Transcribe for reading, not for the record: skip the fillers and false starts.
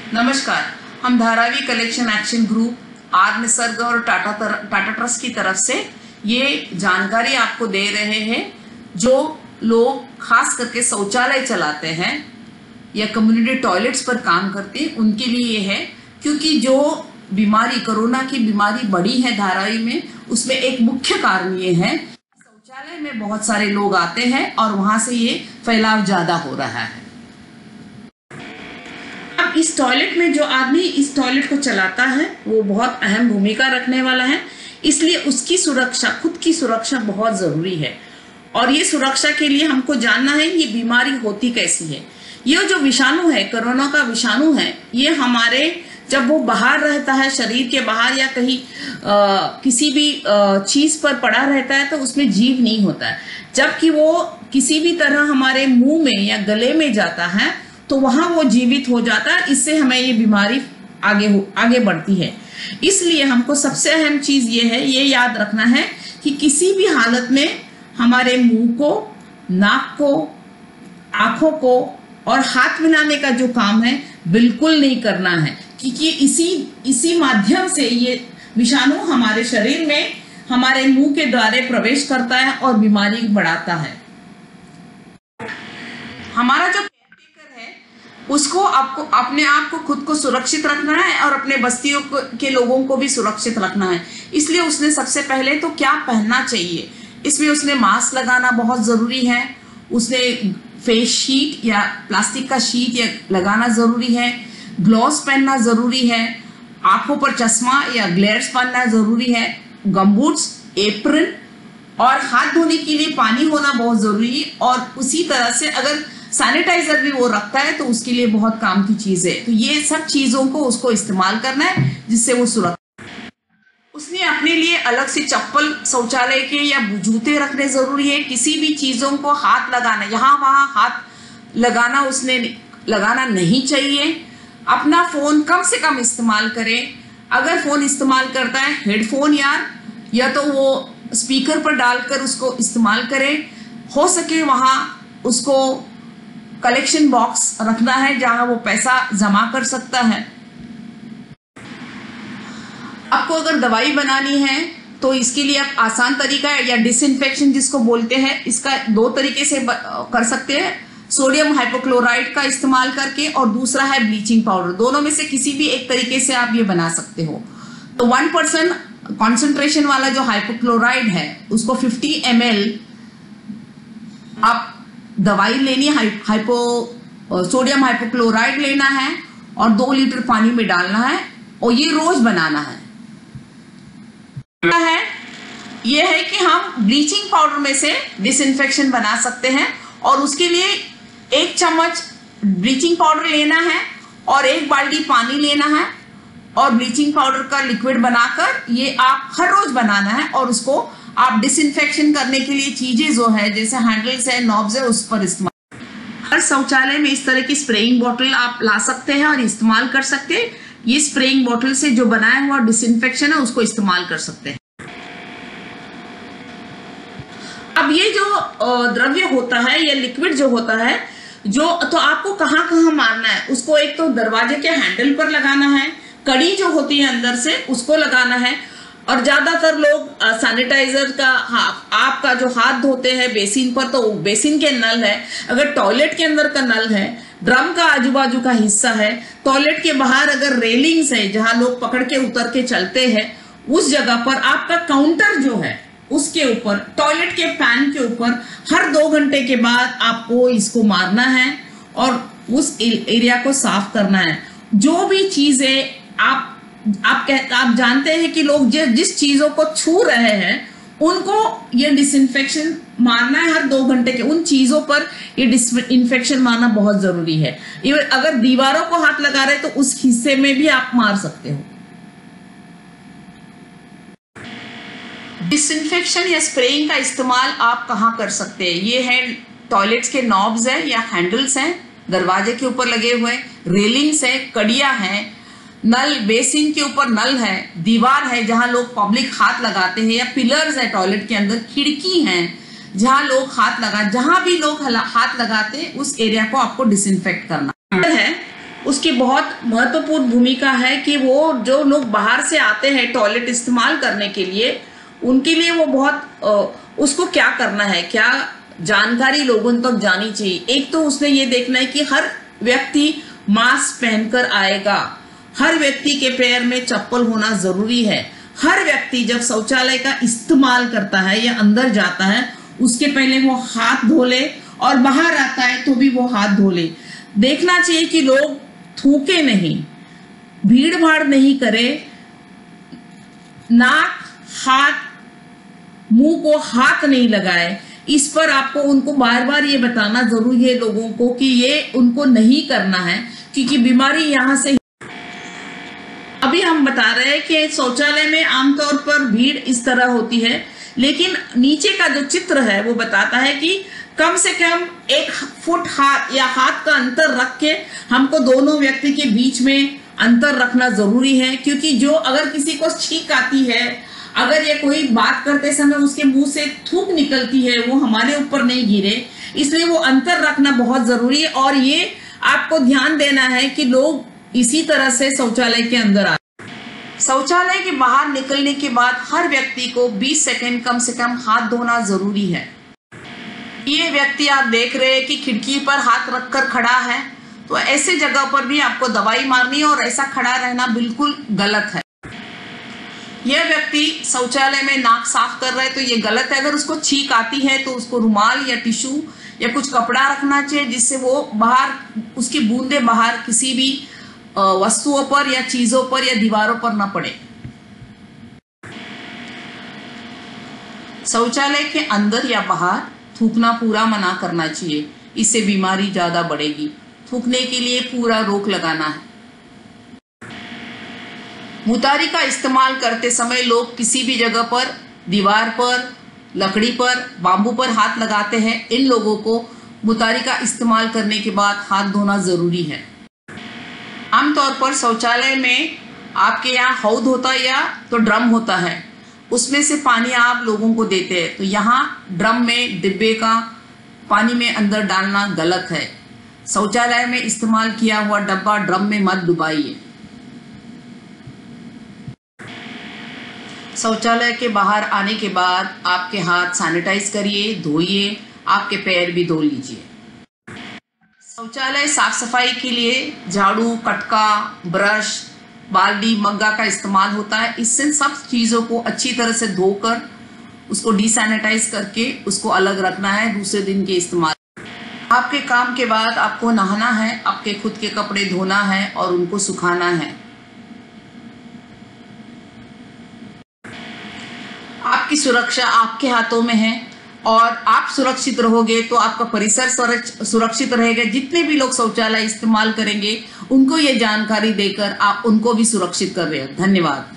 नमस्कार। हम Dharavi collection action group आर निसर्ग और टाटा ट्रस्ट की तरफ से ये जानकारी आपको दे रहे हैं। जो लोग खास करके शौचालय चलाते हैं या कम्युनिटी टॉयलेट्स पर काम करते हैं उनके लिए ये है, क्योंकि जो बीमारी कोरोना की बीमारी बढ़ी है धारावी में, उसमें एक मुख्य कारण ये है शौचालय में बहुत सारे लोग आते हैं और वहां से ये फैलाव ज्यादा हो रहा है। इस टॉयलेट में जो आदमी इस टॉयलेट को चलाता है वो बहुत अहम भूमिका रखने वाला है, इसलिए उसकी सुरक्षा, खुद की सुरक्षा बहुत जरूरी है। और ये सुरक्षा के लिए हमको जानना है ये बीमारी होती कैसी है। ये जो विषाणु है, कोरोना का विषाणु है, ये हमारे जब वो बाहर रहता है, शरीर के बाहर या कहीं किसी भी चीज पर पड़ा रहता है तो उसमें जीव नहीं होता है। जबकि वो किसी भी तरह हमारे मुंह में या गले में जाता है तो वहां वो जीवित हो जाता है। इससे हमें ये बीमारी आगे बढ़ती है। इसलिए हमको सबसे अहम चीज ये है, ये याद रखना है कि किसी भी हालत में हमारे मुंह को, नाक को, आंखों को और हाथ मिलाने का जो काम है बिल्कुल नहीं करना है, क्योंकि इसी माध्यम से ये विषाणु हमारे शरीर में हमारे मुंह के द्वारा प्रवेश करता है और बीमारी बढ़ाता है। हमारा जो उसको आपको अपने आप को खुद को सुरक्षित रखना है और अपने बस्तियों के लोगों को भी सुरक्षित रखना है। इसलिए उसने सबसे पहले तो क्या पहनना चाहिए, इसमें उसने मास्क लगाना बहुत जरूरी है। उसने फेस शीट या प्लास्टिक का शीट या लगाना जरूरी है। ग्लव्स पहनना जरूरी है। आंखों पर चश्मा या ग्लेयर्स पहनना जरूरी है। गमबूट्स, एप्रन और हाथ धोने के लिए पानी होना बहुत जरूरी है। और उसी तरह से अगर सैनिटाइजर भी वो रखता है तो उसके लिए बहुत काम की चीज है। तो ये सब चीजों को उसको इस्तेमाल करना है जिससे वो सुरक्षित। उसने अपने लिए अलग से चप्पल, शौचालय के या जूते रखने जरूरी है। किसी भी चीजों को हाथ लगाना, यहाँ वहां हाथ लगाना उसने लगाना नहीं चाहिए। अपना फोन कम से कम इस्तेमाल करे। अगर फोन इस्तेमाल करता है हेडफोन या तो वो स्पीकर पर डालकर उसको इस्तेमाल करे। हो सके वहां उसको कलेक्शन बॉक्स रखना है जहां वो पैसा जमा कर सकता है। आपको अगर दवाई बनानी है तो इसके लिए आप आसान तरीका है या डिसइंफेक्शन जिसको बोलते हैं, इसका दो तरीके से कर सकते हैं। सोडियम हाइपोक्लोराइड का इस्तेमाल करके और दूसरा है ब्लीचिंग पाउडर। दोनों में से किसी भी एक तरीके से आप ये बना सकते हो। तो 1% कॉन्सेंट्रेशन वाला जो हाइपोक्लोराइड है उसको 50 ml आप दवाई लेनी है, सोडियम हाइपोक्लोराइड लेना है और 2 लीटर पानी में डालना है और ये रोज बनाना है। ये है कि हम ब्लीचिंग पाउडर में से डिसइंफेक्शन बना सकते हैं और उसके लिए 1 चम्मच ब्लीचिंग पाउडर लेना है और 1 बाल्टी पानी लेना है और ब्लीचिंग पाउडर का लिक्विड बनाकर ये आप हर रोज बनाना है। और उसको आप डिसइंफेक्शन करने के लिए चीजें जो है जैसे हैंडल्स है, नॉब्स है, उस पर इस्तेमाल। हर शौचालय में इस तरह की स्प्रेइंग बोतल आप ला सकते हैं और इस्तेमाल कर सकते हैं। ये स्प्रेइंग बोतल से जो बनाया हुआ डिसइंफेक्शन है उसको इस्तेमाल कर सकते हैं। अब ये जो द्रव्य होता है या लिक्विड जो होता है जो, तो आपको कहाँ कहाँ मारना है उसको, एक तो दरवाजे के हैंडल पर लगाना है, कड़ी जो होती है अंदर से उसको लगाना है। और ज्यादातर लोग सैनिटाइजर का आपका जो हाथ धोते हैं बेसिन पर, तो बेसिन के नल है, अगर टॉयलेट के अंदर का नल है, ड्रम का आजू बाजू का हिस्सा है, टॉयलेट के बाहर अगर रेलिंग्स है जहां लोग पकड़ के उतर के चलते हैं, उस जगह पर आपका काउंटर जो है उसके ऊपर, टॉयलेट के फैन के ऊपर हर 2 घंटे के बाद आपको इसको मारना है और उस एरिया को साफ करना है। जो भी चीजें आप जानते हैं कि लोग जिस चीजों को छू रहे हैं उनको ये डिसइंफेक्शन मारना है हर 2 घंटे के। उन चीजों पर ये डिसइंफेक्शन मारना बहुत जरूरी है। इवन अगर दीवारों को हाथ लगा रहे तो उस हिस्से में भी आप मार सकते हो। डिसइंफेक्शन या स्प्रेइंग का इस्तेमाल आप कहाँ कर सकते हैं? ये है टॉयलेट्स के नॉब्स है या हैंडल्स हैं, दरवाजे के ऊपर लगे हुए रेलिंग्स है, कड़ियां हैं, नल, बेसिन के ऊपर नल है, दीवार है जहां लोग पब्लिक हाथ लगाते हैं, या पिलर्स है टॉयलेट के अंदर, खिड़की है जहां लोग जहां भी लोग हाथ लगाते हैं उस एरिया को आपको डिसइंफेक्ट करना है। उसकी बहुत महत्वपूर्ण भूमिका है कि वो जो लोग बाहर से आते हैं टॉयलेट इस्तेमाल करने के लिए, उनके लिए वो बहुत उसको क्या करना है, क्या जानकारी लोगों तक जानी चाहिए। एक तो उसने ये देखना है कि हर व्यक्ति मास्क पहनकर आएगा, हर व्यक्ति के पैर में चप्पल होना जरूरी है, हर व्यक्ति जब शौचालय का इस्तेमाल करता है या अंदर जाता है उसके पहले वो हाथ धो ले और बाहर आता है तो भी वो हाथ धो ले। देखना चाहिए कि लोग थूके नहीं, भीड़ भाड़ नहीं करे, नाक हाथ मुंह को हाथ नहीं लगाए। इस पर आपको उनको बार बार ये बताना जरूरी है लोगों को कि ये उनको नहीं करना है, क्योंकि बीमारी यहां से। अभी हम बता रहे हैं कि शौचालय में आमतौर पर भीड़ इस तरह होती है, लेकिन नीचे का जो चित्र है वो बताता है कि कम से कम 1 फुट हाथ या हाथ का अंतर रख के हमको दोनों व्यक्ति के बीच में अंतर रखना जरूरी है। क्योंकि जो अगर किसी को छींक आती है, अगर ये कोई बात करते समय उसके मुंह से थूक निकलती है, वो हमारे ऊपर नहीं गिरे, इसलिए वो अंतर रखना बहुत जरूरी है। और ये आपको ध्यान देना है कि लोग इसी तरह से शौचालय के अंदर आए। शौचालय के बाहर निकलने के बाद हर व्यक्ति को 20 सेकंड कम से कम हाथ धोना जरूरी है। ये व्यक्ति आप देख रहे हैं कि खिड़की पर हाथ रखकर खड़ा है, तो ऐसे जगह पर भी आपको दवाई मारनी है और ऐसा खड़ा रहना बिल्कुल गलत है। यह व्यक्ति शौचालय में नाक साफ कर रहा है तो ये गलत है। अगर उसको छींक आती है तो उसको रुमाल या टिश्यू या कुछ कपड़ा रखना चाहिए जिससे वो बाहर उसकी बूंदें बाहर किसी भी वस्तुओं पर या चीजों पर या दीवारों पर न पड़े। शौचालय के अंदर या बाहर थूकना पूरा मना करना चाहिए, इससे बीमारी ज्यादा बढ़ेगी। थूकने के लिए पूरा रोक लगाना है। मुतारी का इस्तेमाल करते समय लोग किसी भी जगह पर, दीवार पर, लकड़ी पर, बांबू पर हाथ लगाते हैं। इन लोगों को मुतारी का इस्तेमाल करने के बाद हाथ धोना जरूरी है। आमतौर पर शौचालय में आपके यहाँ हौद होता है या तो ड्रम होता है, उसमें से पानी आप लोगों को देते हैं। तो यहाँ ड्रम में डिब्बे का पानी में अंदर डालना गलत है। शौचालय में इस्तेमाल किया हुआ डब्बा ड्रम में मत डुबाइए। शौचालय के बाहर आने के बाद आपके हाथ सैनिटाइज करिए, धोइए, आपके पैर भी धो लीजिए। शौचालय साफ सफाई के लिए झाड़ू, कटका, ब्रश, बाल्टी, मग्गा का इस्तेमाल होता है। इससे सब चीज़ों को अच्छी तरह से धोकर उसको डिसैनिटाइज करके उसको अलग रखना है दूसरे दिन के इस्तेमाल। आपके काम के बाद आपको नहाना है, आपके खुद के कपड़े धोना है और उनको सुखाना है। आपकी सुरक्षा आपके हाथों में है और आप सुरक्षित रहोगे तो आपका परिसर सुरक्षित रहेगा। जितने भी लोग शौचालय इस्तेमाल करेंगे उनको ये जानकारी देकर आप उनको भी सुरक्षित कर रहे हैं। धन्यवाद।